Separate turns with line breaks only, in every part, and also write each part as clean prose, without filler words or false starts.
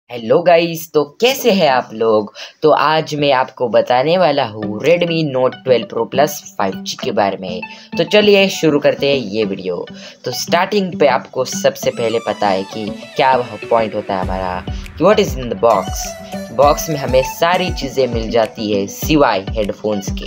Hello guys, तो कैसे हैं आप लोग। तो आज मैं आपको बताने वाला हूँ Redmi Note 12 Pro Plus 5G के बारे में। तो चलिए शुरू करते हैं ये वीडियो। तो स्टार्टिंग पे आपको सबसे पहले पता है कि क्या पॉइंट होता है हमारा, कि what is in the box. Box में हमें सारी चीज़ें मिल जाती है सिवाय हेडफोन्स के।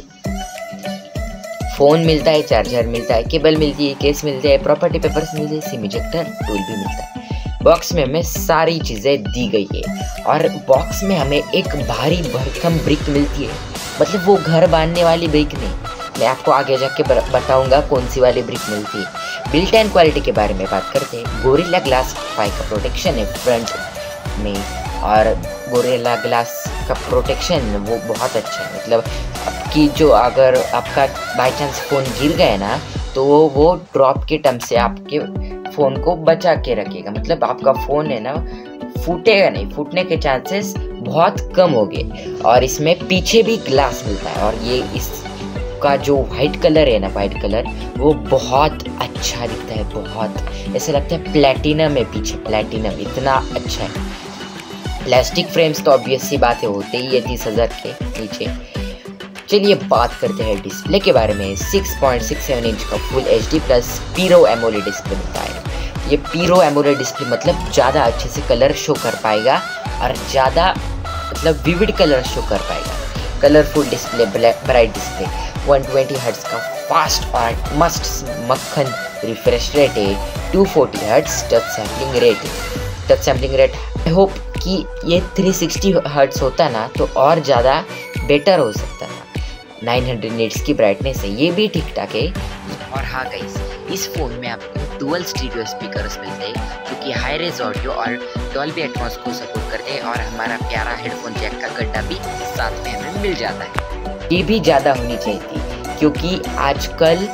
फ़ोन मिलता है, चार्जर मिलता है, केबल मिलती है, केस मिलते हैं, प्रॉपर्टी पेपर्स मिलते हैं, सिम इजेक्टर टूल भी मिलता है। बॉक्स में हमें सारी चीज़ें दी गई है और बॉक्स में हमें एक भारी भरकम ब्रिक मिलती है। मतलब वो घर बांधने वाली ब्रिक नहीं, मैं आपको आगे जाके बताऊंगा कौन सी वाली ब्रिक मिलती है। बिल्ट एंड क्वालिटी के बारे में बात करते हैं। गोरिल्ला ग्लास 5 का प्रोटेक्शन है फ्रंट में, और गोरिल्ला ग्लास का प्रोटेक्शन वो बहुत अच्छा है। मतलब आपकी जो अगर आपका बाई चांस फ़ोन गिर गया ना, तो वो ड्रॉप के टर्म से आपके फ़ोन को बचा के रखेगा। मतलब आपका फ़ोन है ना फूटेगा नहीं, फूटने के चांसेस बहुत कम हो गए। और इसमें पीछे भी ग्लास मिलता है, और ये इसका जो वाइट कलर है ना, वाइट कलर वो बहुत अच्छा दिखता है। बहुत ऐसा लगता है प्लैटिनम है, पीछे प्लैटिनम, इतना अच्छा है। प्लास्टिक फ्रेम्स तो ऑब्वियस सी बात है, होते ही है 30,000 के नीचे। चलिए बात करते हैं डिस्प्ले के बारे में। 6.67 इंच का फुल HD प्लस पीरो एमोलेड डिस्प्ले मिलता है। ये पीरो एमोलेड डिस्प्ले मतलब ज़्यादा अच्छे से कलर शो कर पाएगा और ज़्यादा मतलब विविड कलर शो कर पाएगा। Colourful display, bright display, 120 hertz का फास्ट और मस्त मक्खन रिफ्रेश रेट है, 240 हर्ट्ज टच सैम्पलिंग रेट है। Touch sampling rate I hope कि ये 360 हर्ट्ज होता ना तो और ज़्यादा बेटर हो सकता था। 900 निट्स की ब्राइटनेस है, ये भी ठीक ठाक है। और हाँ गाइस, इस फ़ोन में आपको डुअल स्टीरियो स्पीकर्स मिलते हैं जो कि हाई रेज ऑडियो और डॉल्बी एटमॉस को सपोर्ट करते हैं, और हमारा प्यारा हेडफोन जैक का गड्ढा भी साथ में हमें मिल जाता है। ये भी ज़्यादा होनी चाहिए थी, क्योंकि आजकल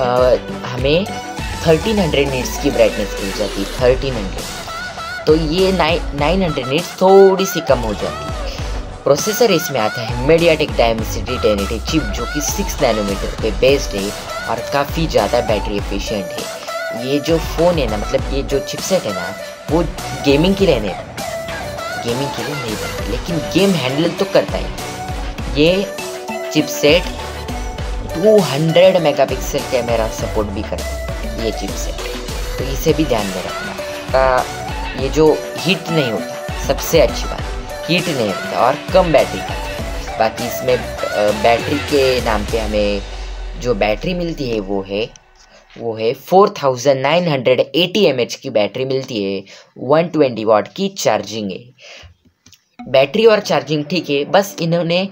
हमें 1300 निट्स की ब्राइटनेस मिल जाती है, 1300। तो ये 900 निट्स थोड़ी सी कम हो जाती है। प्रोसेसर इसमें आता है मीडियाटेक डायमेंसिटी 1080 चिप, जो कि 6 नैनोमीटर पे बेस्ड है और काफ़ी ज़्यादा बैटरी एफिशिएंट है। ये जो फ़ोन है ना, मतलब ये जो चिपसेट है ना, वो गेमिंग के लिए नहीं बनता, लेकिन गेम हैंडल तो करता है। ये चिपसेट 200 मेगापिक्सल कैमरा सपोर्ट भी करता है ये चिपसेट, तो इसे भी ध्यान में रखना। ये जो हीट नहीं होता, सबसे अच्छी बात, हीट नहीं होता और कम बैटरी का। बाकी इसमें बैटरी के नाम पे हमें जो बैटरी मिलती है वो है 4980 mAh की बैटरी मिलती है। 120 वाट की चार्जिंग है। बैटरी और चार्जिंग ठीक है, बस इन्होंने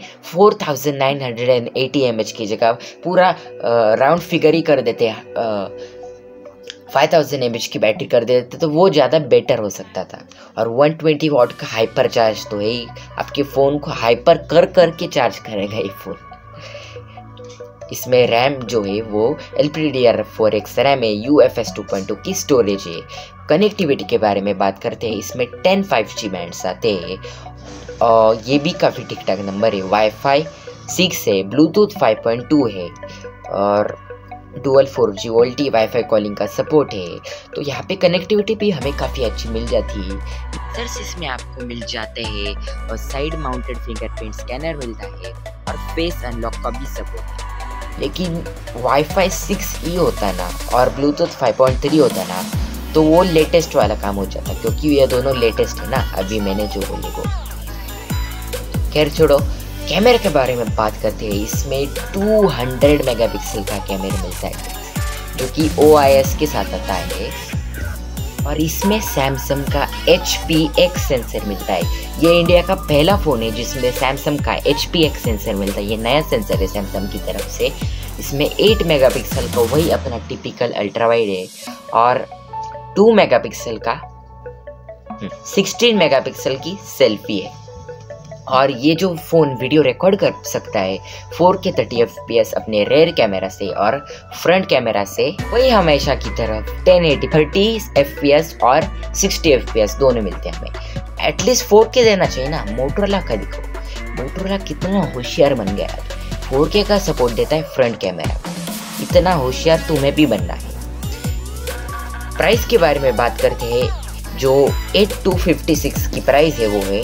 4980 mAh की जगह पूरा राउंड फिगर ही कर देते हैं, 5000 mAh की बैटरी कर देते तो वो ज़्यादा बेटर हो सकता था। और 120 वाट का हाइपर चार्ज तो है ही, आपके फ़ोन को हाइपर कर के चार्ज करेगा ये फ़ोन। इसमें रैम जो है वो LPDDR4X रैम है, UFS 2.2 की स्टोरेज है। कनेक्टिविटी के बारे में बात करते हैं, इसमें 10 5G बैंड्स आते हैं और ये भी काफ़ी ठीक ठाक नंबर है। वाईफाई 6 है, ब्लूटूथ 5.2 है, और dual 4G VoLTE wifi calling का सपोर्ट है। तो यहाँ पे कनेक्टिविटी भी हमें काफ़ी अच्छी मिल जाती है। फीचर्स इसमें आपको मिल जाते हैं, और साइड माउंटेड फिंगरप्रिंट स्कैनर मिलता है, और फेस अनलॉक का भी सपोर्ट है। लेकिन वाईफाई 6E होता ना और ब्लूटूथ 5.3 होता ना, तो वो लेटेस्ट वाला काम हो जाता, क्योंकि ये दोनों लेटेस्ट है ना, अभी मैंने जो बोले वो। खैर छोड़ो, कैमरे के बारे में बात करते हैं। इसमें 200 मेगापिक्सल का कैमरा मिलता है, जो कि OIS के साथ आता है, और इसमें सैमसंग का HPX सेंसर मिलता है। ये इंडिया का पहला फ़ोन है जिसमें सैमसंग का HPX सेंसर मिलता है। ये नया सेंसर है सैमसंग की तरफ से। इसमें 8 मेगापिक्सल का वही अपना टिपिकल अल्ट्रा वाइड है, और 2 मेगापिक्सल का 16 मेगापिक्सल की सेल्फी है। और ये जो फ़ोन वीडियो रिकॉर्ड कर सकता है 4K 30 FPS अपने रेयर कैमरा से, और फ्रंट कैमरा से वही हमेशा की तरह 1080 30 FPS और 60 FPS दोनों मिलते हैं हमें। एटलीस्ट 4K देना चाहिए ना। मोटोरोला का देखो, मोटोरोला कितना होशियार बन गया है, 4K का सपोर्ट देता है फ्रंट कैमरा। इतना होशियार तुम्हें भी बनना है। प्राइस के बारे में बात करते हैं। जो 8256 की प्राइस है वो है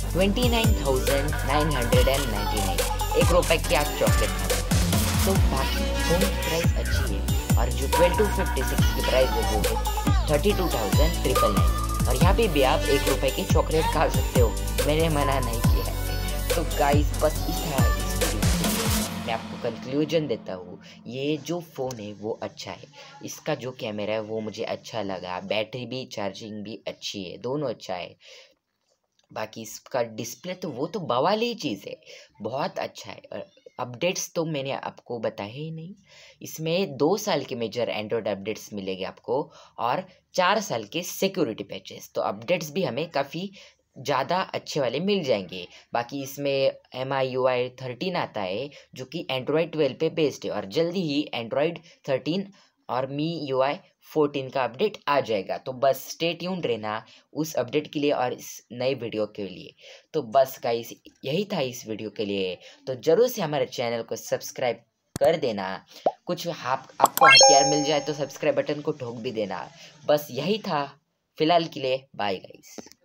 29,999। 1 रुपए की आप चॉकलेट खा सकते हैं। तो बाकी फ़ोन की प्राइस अच्छी है, और जो 12,256 की प्राइस है वो है 32,999। और यहाँ पे भी आप 1 रुपए की चॉकलेट खा सकते हो, मैंने मना नहीं किया है। तो गाइस बस इस वीडियो मैं आपको कंक्लूजन देता हूँ। ये जो फ़ोन है वो अच्छा है, इसका जो कैमरा है वो मुझे अच्छा लगा, बैटरी भी चार्जिंग भी अच्छी है, दोनों अच्छा है। बाकी इसका डिस्प्ले तो वो तो बवाल ही चीज़ है, बहुत अच्छा है। और अपडेट्स तो मैंने आपको बताया ही नहीं। इसमें 2 साल के मेजर एंड्रॉयड अपडेट्स मिलेंगे आपको, और 4 साल के सिक्योरिटी पैचेस। तो अपडेट्स भी हमें काफ़ी ज़्यादा अच्छे वाले मिल जाएंगे। बाकी इसमें MIUI 13 आता है, जो कि एंड्रॉयड 12 पे बेस्ड है, और जल्दी ही एंड्रॉयड 13 और MIUI 14 का अपडेट आ जाएगा। तो बस स्टे ट्यून्ड रहना उस अपडेट के लिए और इस नए वीडियो के लिए। तो बस गाइस यही था इस वीडियो के लिए। तो ज़रूर से हमारे चैनल को सब्सक्राइब कर देना। कुछ आपको हथियार मिल जाए तो सब्सक्राइब बटन को ठोक भी देना। बस यही था फिलहाल के लिए। Bye guys.